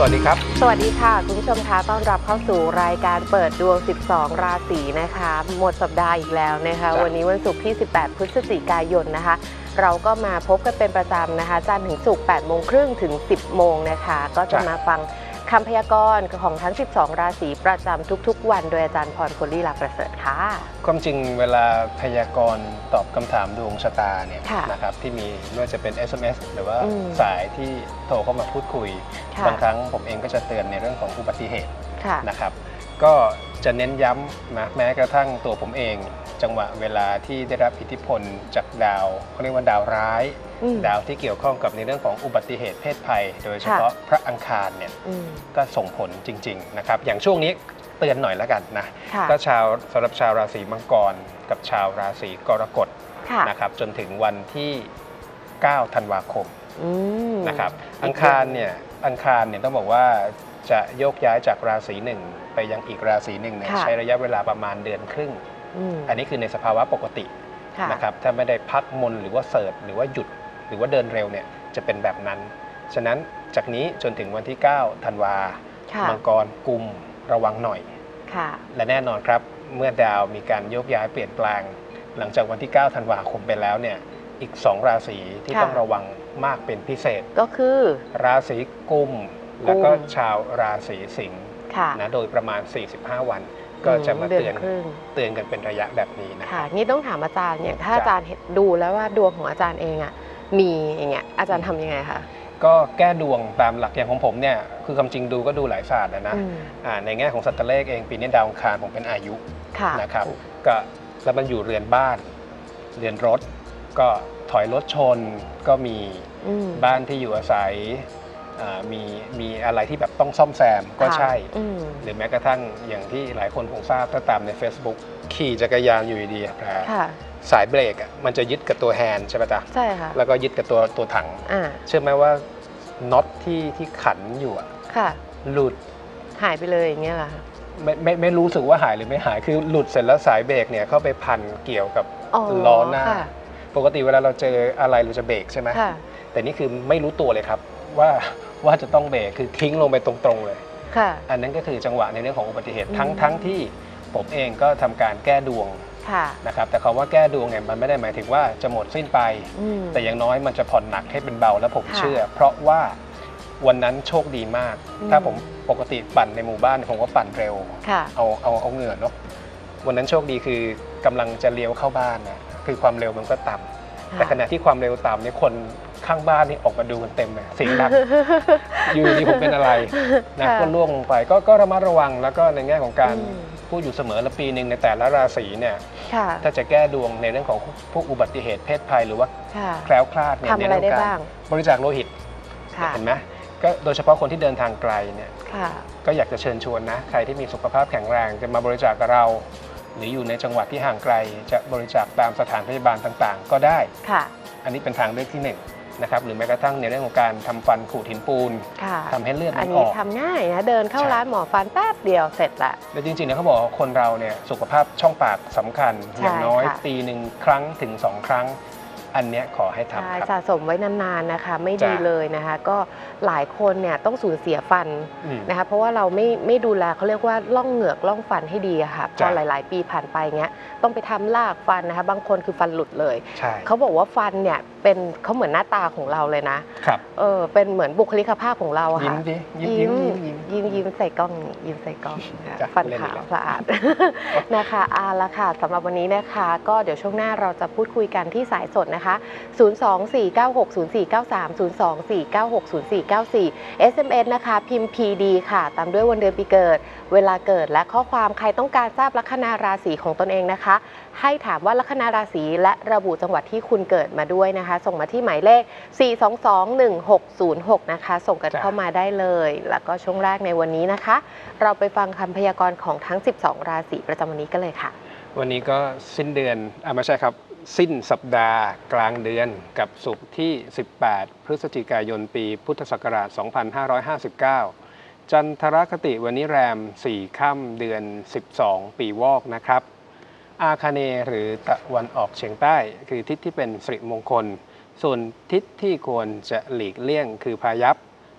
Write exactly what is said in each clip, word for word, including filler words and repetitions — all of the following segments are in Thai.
วัสดีครับสวัสดีค่ะคุณผู้ชมคะต้อนรับเข้าสู่รายการเปิดดวงสิบสองราศีนะคะหมดสัปดาห์อีกแล้วนะคะวันนี้วันศุกร์ที่สิบแปดพฤศจิกายนนะคะเราก็มาพบกันเป็นประจำนะคะจันทร์ถึงศุกร์แปดโมงครึ่งถึงสิบโมงนะคะก็จะมาฟังคำพยากรณ์ของทั้งสิบสองราศีประจำทุกๆวันโดยอาจารย์พร พลลี่ลักษณ์ประเสริฐค่ะความจริงเวลาพยากรณ์ตอบคำถามดวงชะตาเนี่ยนะครับที่มีไม่ว่าจะเป็น เอส เอ็ม เอส หรือว่าสายที่โทรเข้ามาพูดคุยบางครั้งผมเองก็จะเตือนในเรื่องของอุบัติเหตุนะครับก็จะเน้นย้ำนะแม้กระทั่งตัวผมเองจังหวะเวลาที่ได้รับอิทธิพลจากดาวเขาเรียกว่าดาวร้ายดาวที่เกี่ยวข้องกับในเรื่องของอุบัติเหตุเพศภัยโดยเฉพาะพระอังคารเนี่ยก็ส่งผลจริงๆนะครับอย่างช่วงนี้เตือนหน่อยแล้วกันนะก็ชาวสำหรับชาวราศีมังกรกับชาวราศีกรกฎนะครับจนถึงวันที่เก้าธันวาคมนะครับอังคารเนี่ยอังคารเนี่ยต้องบอกว่าจะโยกย้ายจากราศีหนึ่งไปยังอีกราศีหนึ่งเนี่ยใช้ระยะเวลาประมาณเดือนครึ่งอันนี้คือในสภาวะปกตินะครับถ้าไม่ได้พักมนหรือว่าเสิร์ฟหรือว่าหยุดหรือว่าเดินเร็วเนี่ยจะเป็นแบบนั้นฉะนั้นจากนี้จนถึงวันที่เก้าธันวามังกรกุมระวังหน่อยและแน่นอนครับเมื่อดาวมีการโยกย้ายเปลี่ยนแปลงหลังจากวันที่เก้าธันวาคมไปแล้วเนี่ยอีกสองราศีที่ต้องระวังมากเป็นพิเศษก็คือราศีกุมแล้วก็ชาวราศีสิงห์นะโดยประมาณสี่สิบห้าวันก็จะมาเตือนเตือนกันเป็นระยะแบบนี้นะค่ะนี่ต้องถามอาจารย์อย่างถ้าอาจารย์ดูแล้วว่าดวงของอาจารย์เองอ่ะมีอย่างเงี้ยอาจารย์ทำยังไงคะก็แก้ดวงตามหลักอย่างของผมเนี่ยคือความจริงดูก็ดูหลายศาสตร์นะในแง่ของสัตว์เลขเองปีนี้ดาวอังคารผมเป็นอายุนะครับก็แล้วมันอยู่เรือนบ้านเรือนรถก็ถอยรถชนก็มีบ้านที่อยู่อาศัยมีมีอะไรที่แบบต้องซ่อมแซมก็ใช่หรือแม้กระทั่งอย่างที่หลายคนคงทราบถ้าตามใน Facebook ขี่จักรยานอยู่ดีๆสายเบรกมันจะยึดกับตัวแฮนด์ใช่ไหมจ๊ะใช่ค่ะแล้วก็ยึดกับตัวตัวถังเชื่อไหมว่าน็อตที่ที่ขันอยู่อ่ะหลุดหายไปเลยอย่างเงี้ยเหรอไม่ไม่ไม่รู้สึกว่าหายหรือไม่หายคือหลุดเสร็จแล้วสายเบรกเนี่ยเข้าไปพันเกี่ยวกับล้อหน้าปกติเวลาเราเจออะไรเราจะเบรกใช่ไหมแต่นี่คือไม่รู้ตัวเลยครับว่าว่าจะต้องเบรกคือทิ้งลงไปตรงๆเลยอันนั้นก็คือจังหวะในเรื่องของอุบัติเหตุทั้งทั้งที่ผมเองก็ทำการแก้ดวงนะครับแต่คำว่าแก้ดวงเนี่ยมันไม่ได้หมายถึงว่าจะหมดสิ้นไปแต่อย่างน้อยมันจะผ่อนหนักให้เป็นเบาแล้วผมเชื่อเพราะว่าวันนั้นโชคดีมากถ้าผมปกติปั่นในหมู่บ้านผมก็ปั่นเร็วเอาเอาเอาเหงื่อเนาะวันนั้นโชคดีคือกำลังจะเลี้ยวเข้าบ้านนะคือความเร็วมันก็ต่ำแต่ขณะที่ความเร็วต่ำเนี่ยคนข้างบ้านนี่ออกมาดูกันเต็มเลยเสียงดังอยู่ดีผมเป็นอะไรนะก็ล่วงลงไปก็ก็ระมัดระวังแล้วก็ในแง่ของการพูดอยู่เสมอละปีหนึ่งในแต่ละราศีเนี่ยถ้าจะแก้ดวงในเรื่องของพวกอุบัติเหตุเพศภัยหรือว่าแคล้วคลาดเนี่ยในเรื่องการบริจาคโลหิตเห็นไหมก็โดยเฉพาะคนที่เดินทางไกลเนี่ยก็อยากจะเชิญชวนนะใครที่มีสุขภาพแข็งแรงจะมาบริจาคกับเราหรืออยู่ในจังหวัดที่ห่างไกลจะบริจาคตามสถานพยาบาลต่างๆก็ได้อันนี้เป็นทางเลือกที่หนึ่งนะครับหรือแม้กระทั่งในเรื่องของการทำฟันขูดหินปูนทำให้เลือดมันออกอันนี้ทำง่ายนะเดินเข้าร้านหมอฟันแป๊บเดียวเสร็จละแต่จริงๆเนี่ยเขาบอกคนเราเนี่ยสุขภาพช่องปากสำคัญอย่างน้อยปีหนึ่งครั้งถึงสองครั้งอันนี้ขอให้ทำครับสะสมไว้นานๆนะคะไม่ดีเลยนะคะก็หลายคนเนี่ยต้องสูญเสียฟันนะคะเพราะว่าเราไม่ไม่ดูแลเขาเรียกว่าล่องเหงือกล่องฟันให้ดีอะค่ะพอหลายๆปีผ่านไปเงี้ยต้องไปทำลากฟันนะคะบางคนคือฟันหลุดเลยเขาบอกว่าฟันเนี่ยเป็นเขาเหมือนหน้าตาของเราเลยนะครับเออเป็นเหมือนบุคลิกภาพของเราค่ะยิ้มดิยิ้มยิ้มยิ้มยิ้มใส่กล้องยิ้มใส่กล้องฟันขาวสะอาดนะคะอาละค่ะสำหรับวันนี้นะคะก็เดี๋ยวช่วงหน้าเราจะพูดคุยกันที่สายสดนะคะศูนย์ สอง สี่ เก้า หก ศูนย์ สี่ เก้า สาม ศูนย์ สอง สี่ เก้า หก ศูนย์ สี่ เก้า สี่ เอส เอ็ม เอส นะคะพิมพ์ พี ดี ค่ะตามด้วยวันเดือนปีเกิดเวลาเกิดและข้อความใครต้องการทราบลัคนาราศีของตนเองนะคะให้ถามว่าลัคนาราศีและระบุจังหวัดที่คุณเกิดมาด้วยนะคะส่งมาที่หมายเลข สี่ สอง สอง หนึ่ง หก ศูนย์ หก นะคะส่งกันเข้ามาได้เลยแล้วก็ช่วงแรกในวันนี้นะคะเราไปฟังคำพยากรณ์ของทั้งสิบสองราศีประจำวันนี้กันเลยค่ะวันนี้ก็สิ้นเดือนอ่ะไม่ใช่ครับสิ้นสัปดาห์กลางเดือนกับศุกร์ที่สิบแปดพฤศจิกายนปีพุทธศักราชสองพันห้าร้อยห้าสิบเก้าจันทรคติวันนี้แรมสี่ค่ำเดือนสิบสองปีวอกนะครับอาคเนย์หรือตะวันออกเฉียงใต้คือทิศที่เป็นสิริมงคลส่วนทิศที่ควรจะหลีกเลี่ยงคือพายัพ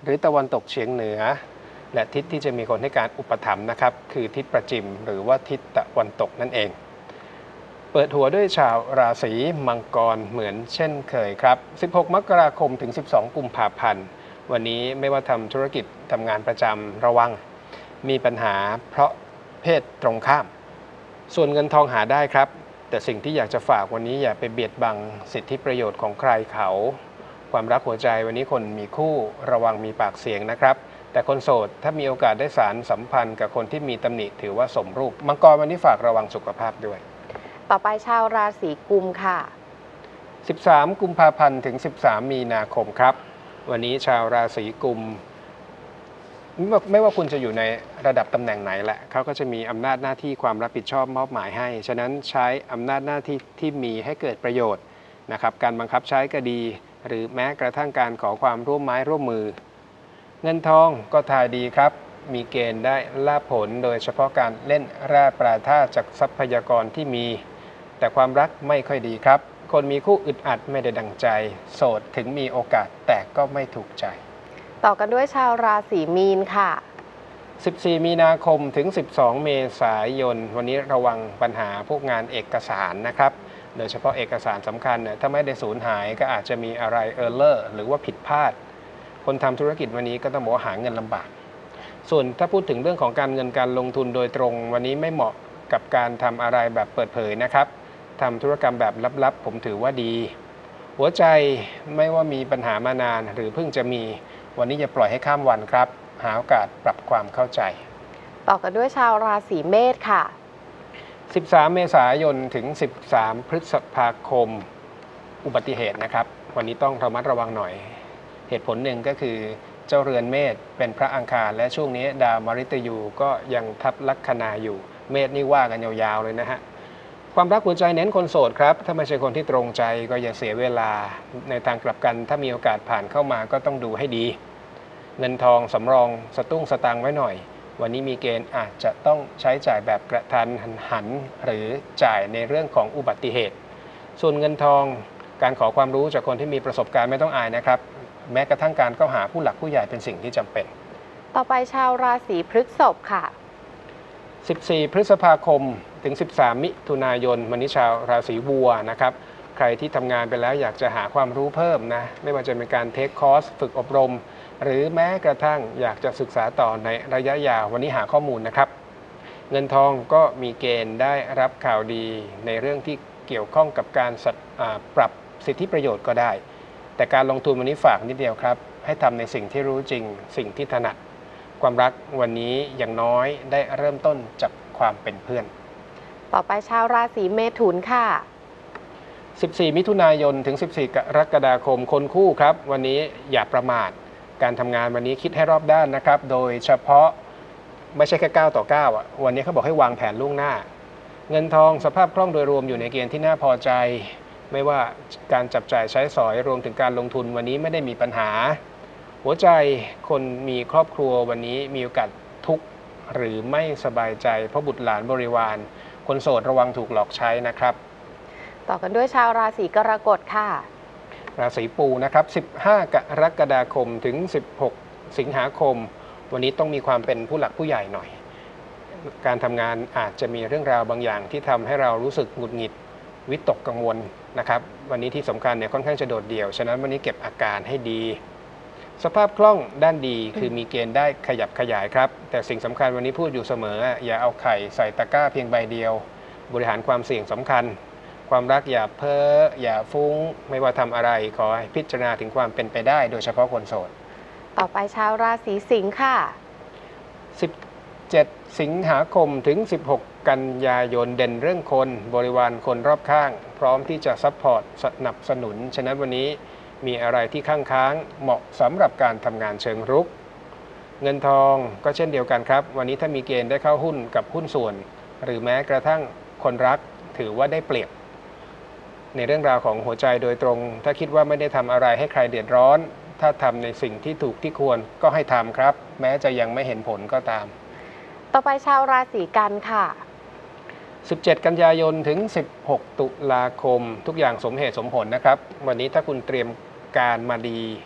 หรือตะวันตกเฉียงเหนือและทิศที่จะมีคนให้การอุปถัมภ์นะครับคือทิศประจิมหรือว่าทิศตะวันตกนั่นเองเปิดหัวด้วยชาวราศีมังกรเหมือนเช่นเคยครับสิบหกมกราคมถึงสิบสองกุมภาพันธ์วันนี้ไม่ว่าทำธุรกิจทำงานประจำระวังมีปัญหาเพราะเพศตรงข้ามส่วนเงินทองหาได้ครับแต่สิ่งที่อยากจะฝากวันนี้อย่าไปเบียดบังสิทธิประโยชน์ของใครเขาความรักหัวใจวันนี้คนมีคู่ระวังมีปากเสียงนะครับแต่คนโสดถ้ามีโอกาสได้สารสัมพันธ์กับคนที่มีตำหนิถือว่าสมรูปมังกรวันนี้ฝากระวังสุขภาพด้วยต่อไปชาวราศีกุมค่ะสิบสามกุมภาพันธ์ถึงสิบสามมีนาคมครับวันนี้ชาวราศีกุมไม่ว่าคุณจะอยู่ในระดับตำแหน่งไหนแหละเขาก็จะมีอำนาจหน้าที่ความรับผิดชอบมอบหมายให้ฉะนั้นใช้อำนาจหน้าที่ที่มีให้เกิดประโยชน์นะครับการบังคับใช้ก็ดีหรือแม้กระทั่งการขอความร่วมไม้ร่วมมือเงินทองก็ทายดีครับมีเกณฑ์ได้ลาภผลโดยเฉพาะการเล่นแร่ปลาท่าจากทรัพยากรที่มีแต่ความรักไม่ค่อยดีครับคนมีคู่อึดอัดไม่ได้ดังใจโสดถึงมีโอกาสแต่ก็ไม่ถูกใจต่อกันด้วยชาวราศีมีนค่ะสิบสี่มีนาคมถึงสิบสองเมษายนวันนี้ระวังปัญหาพวกงานเอกสารนะครับโดยเฉพาะเอกสารสำคัญเนี่ยถ้าไม่ได้สูญหายก็อาจจะมีอะไรเออร์เลอร์หรือว่าผิดพลาดคนทำธุรกิจวันนี้ก็ต้องบอกว่าหาเงินลำบากส่วนถ้าพูดถึงเรื่องของการเงินการลงทุนโดยตรงวันนี้ไม่เหมาะกับการทำอะไรแบบเปิดเผยนะครับทำธุรกรรมแบบลับๆผมถือว่าดีหัวใจไม่ว่ามีปัญหามานานหรือเพิ่งจะมีวันนี้อย่าปล่อยให้ข้ามวันครับหาโอกาสปรับความเข้าใจต่อกันด้วยชาวราศีเมษค่ะสิบสามเมษายนถึงสิบสามพฤษภาคมอุบัติเหตุนะครับวันนี้ต้องระมัดระวังหน่อยเหตุผลหนึ่งก็คือเจ้าเรือนเมษเป็นพระอังคารและช่วงนี้ดาวมฤตยูก็ยังทับลัคนาอยู่เมษนี่ว่ากันยาวๆเลยนะฮะความรักหัวใจเน้นคนโสดครับถ้าไม่ใช่คนที่ตรงใจก็อย่าเสียเวลาในทางกลับกันถ้ามีโอกาสผ่านเข้ามาก็ต้องดูให้ดีเงินทองสำรองสตุ้งสตางค์ไว้หน่อยวันนี้มีเกณฑ์อาจจะต้องใช้จ่ายแบบกระทันหันหรือจ่ายในเรื่องของอุบัติเหตุส่วนเงินทองการขอความรู้จากคนที่มีประสบการณ์ไม่ต้องอายนะครับแม้กระทั่งการเข้าหาผู้หลักผู้ใหญ่เป็นสิ่งที่จำเป็นต่อไปชาวราศีพฤษภค่ะสิบสี่พฤษภาคมถึงสิบสามมิถุนายนวันนี้ชาวราศีวัวนะครับใครที่ทำงานไปแล้วอยากจะหาความรู้เพิ่มนะไม่ว่าจะเป็นการเทคคอร์สฝึกอบรมหรือแม้กระทั่งอยากจะศึกษาต่อในระยะยาววันนี้หาข้อมูลนะครับเงินทองก็มีเกณฑ์ได้รับข่าวดีในเรื่องที่เกี่ยวข้องกับการปรับสิทธิประโยชน์ก็ได้แต่การลงทุนวันนี้ฝากนิดเดียวครับให้ทำในสิ่งที่รู้จริงสิ่งที่ถนัดความรักวันนี้อย่างน้อยได้เริ่มต้นจากความเป็นเพื่อนต่อไปชาวราศีเมถุนค่ะสิบสี่มิถุนายนถึงสิบสี่กรกฎาคมคนคู่ครับวันนี้อย่าประมาทการทำงานวันนี้คิดให้รอบด้านนะครับโดยเฉพาะไม่ใช่แค่เก้าต่อเก้าอ่ะวันนี้เขาบอกให้วางแผนล่วงหน้าเงินทองสภาพคล่องโดยรวมอยู่ในเกณฑ์ที่น่าพอใจไม่ว่าการจับจ่ายใช้สอยรวมถึงการลงทุนวันนี้ไม่ได้มีปัญหาหัวใจคนมีครอบครัววันนี้มีโอกาสทุกข์หรือไม่สบายใจเพราะบุตรหลานบริวารคนโสดระวังถูกหลอกใช้นะครับต่อกันด้วยชาวราศีกรกฎค่ะราศีปูนะครับสิบห้ากรกฎาคมถึงสิบหกสิงหาคมวันนี้ต้องมีความเป็นผู้หลักผู้ใหญ่หน่อยการทำงานอาจจะมีเรื่องราวบางอย่างที่ทำให้เรารู้สึกหงุดหงิดวิตกกังวลนะครับวันนี้ที่สำคัญเนี่ยค่อนข้างจะโดดเดี่ยวฉะนั้นวันนี้เก็บอาการให้ดีสภาพคล่องด้านดีคือมีเกณฑ์ได้ขยับขยายครับแต่สิ่งสำคัญวันนี้พูดอยู่เสมออย่าเอาไข่ใส่ตะกร้าเพียงใบเดียวบริหารความเสี่ยงสำคัญความรักอย่าเพ้ออย่าฟุ้งไม่ว่าทำอะไรขอให้พิจารณาถึงความเป็นไปได้โดยเฉพาะคนโสดต่อไปชาวราศีสิงค์ค่ะสิบเจ็ดสิงหาคมถึงสิบหกกันยายนเด่นเรื่องคนบริวารคนรอบข้างพร้อมที่จะซัพพอร์ตสนับสนุนฉะนั้นวันนี้มีอะไรที่ค้างค้างเหมาะสำหรับการทำงานเชิงรุกเงินทองก็เช่นเดียวกันครับวันนี้ถ้ามีเกณฑ์ได้เข้าหุ้นกับหุ้นส่วนหรือแม้กระทั่งคนรักถือว่าได้เปรียบในเรื่องราวของหัวใจโดยตรงถ้าคิดว่าไม่ได้ทำอะไรให้ใครเดือดร้อนถ้าทำในสิ่งที่ถูกที่ควรก็ให้ทำครับแม้จะยังไม่เห็นผลก็ตามต่อไปชาวราศีกันค่ะสิบเจ็ดกันยายนถึงสิบหกตุลาคมทุกอย่างสมเหตุสมผลนะครับวันนี้ถ้าคุณเตรียมการมาดี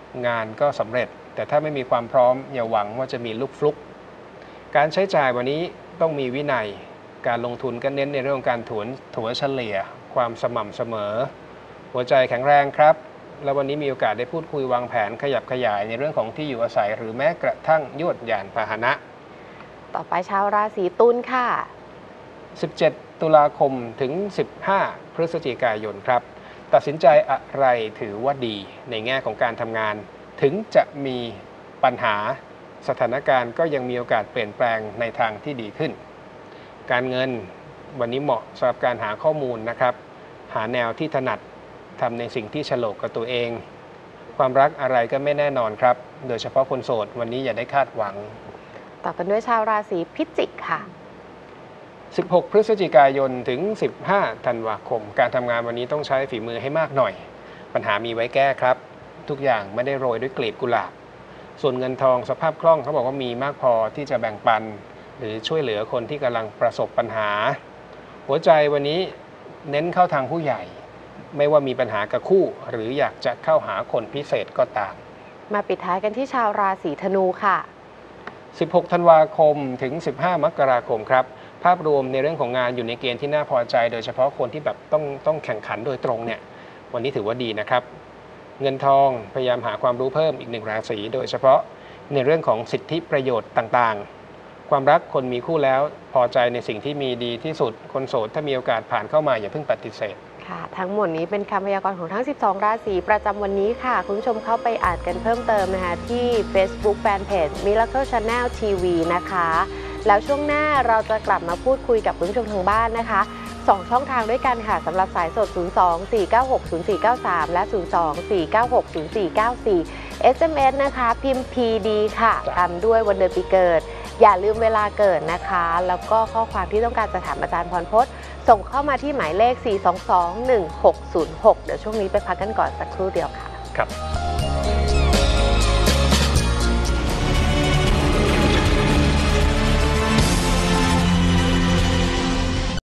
งานก็สำเร็จ แต่ถ้าไม่มีความพร้อมอย่าหวังว่าจะมีลูกฟลุกการใช้จ่ายวันนี้ต้องมีวินัยการลงทุนก็เน้นในเรื่องของการถัวถัวเฉลี่ยความสม่ำเสมอหัวใจแข็งแรงครับแล้ววันนี้มีโอกาสได้พูดคุยวางแผนขยับขยายในเรื่องของที่อยู่อาศัยหรือแม้กระทั่งยวดยานพาหนะต่อไปชาวราศีตุลค่ะสิบเจ็ดตุลาคมถึงสิบห้าพฤศจิกายนครับตัดสินใจอะไรถือว่าดีในแง่ของการทำงานถึงจะมีปัญหาสถานการณ์ก็ยังมีโอกาสเปลี่ยนแปลงในทางที่ดีขึ้นการเงินวันนี้เหมาะสำหรับการหาข้อมูลนะครับหาแนวที่ถนัดทำในสิ่งที่ฉลกกับตัวเองความรักอะไรก็ไม่แน่นอนครับโดยเฉพาะคนโสดวันนี้อย่าได้คาดหวังต่อกันด้วยชาวราศีพิจิกค่ะสิบหกพฤศจิกายนถึงสิบห้าธันวาคมการทำงานวันนี้ต้องใช้ฝีมือให้มากหน่อยปัญหามีไว้แก้ครับทุกอย่างไม่ได้โรยด้วยกลีบกุหลาบส่วนเงินทองสภาพคล่องเขาบอกว่ามีมากพอที่จะแบ่งปันหรือช่วยเหลือคนที่กำลังประสบปัญหาหัวใจวันนี้เน้นเข้าทางผู้ใหญ่ไม่ว่ามีปัญหากับคู่หรืออยากจะเข้าหาคนพิเศษก็ตามมาปิดท้ายกันที่ชาวราศีธนูค่ะสิบหกธันวาคมถึงสิบห้ามกราคมครับภาพรวมในเรื่องของงานอยู่ในเกณฑ์ที่น่าพอใจโดยเฉพาะคนที่แบบต้องต้องแข่งขันโดยตรงเนี่ยวันนี้ถือว่าดีนะครับเงินทองพยายามหาความรู้เพิ่มอีกหนึ่งราศีโดยเฉพาะในเรื่องของสิทธิประโยชน์ต่างๆความรักคนมีคู่แล้วพอใจในสิ่งที่มีดีที่สุดคนโสดถ้ามีโอกาสผ่านเข้ามาอย่าเพิ่งปฏิเสธค่ะทั้งหมดนี้เป็นคำพยากรณ์ของทั้งสิบสองราศีประจำวันนี้ค่ะคุณผู้ชมเข้าไปอ่านกันเพิ่มเติมนะคะที่ Facebook Fanpage Miracle Channel ที วี นะคะแล้วช่วงหน้าเราจะกลับมาพูดคุยกับคุณผู้ชมทางบ้านนะคะสองช่องทางด้วยกันค่ะสำหรับสายสด ศูนย์ สอง สี่ เก้า หก ศูนย์ สี่ เก้า สาม และ ศูนย์ สอง สี่ เก้า หก ศูนย์ สี่ เก้า สี่ เอส เอ็ม เอส นะคะพิมพ์ พี ดี ค่ะตามด้วยวันเดือนปีเกิดอย่าลืมเวลาเกิดนะคะแล้วก็ข้อความที่ต้องการจะถามอาจารย์พรพจน์ส่งเข้ามาที่หมายเลข สี่ สอง สอง หนึ่ง หก ศูนย์ หก เดี๋ยวช่วงนี้ไปพักกันก่อนสักครู่เดียวค่ะครับ